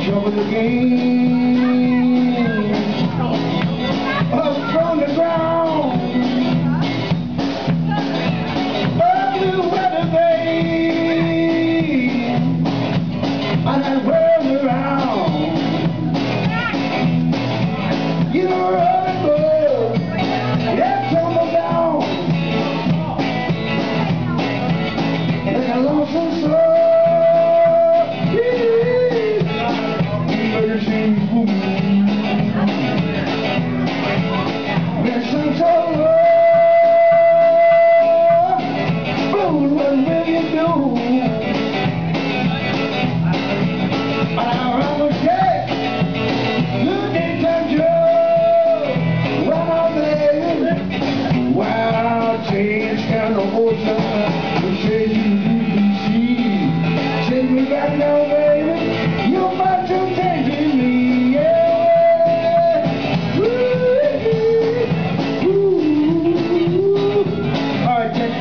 Trouble again, up from the ground. Early weather, babe, and I whirl around. You run, boy, yeah, tumble down like a lonesome soul. Take me back now, baby. You're about to take me, yeah. Ooh, ooh. All right, Texas.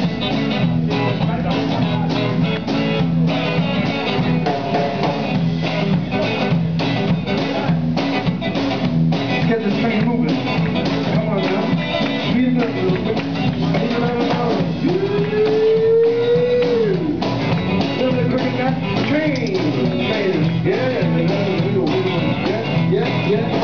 Let's get this thing moving. Come on now. Speed it up a little bit. Train, yeah, yeah, yeah.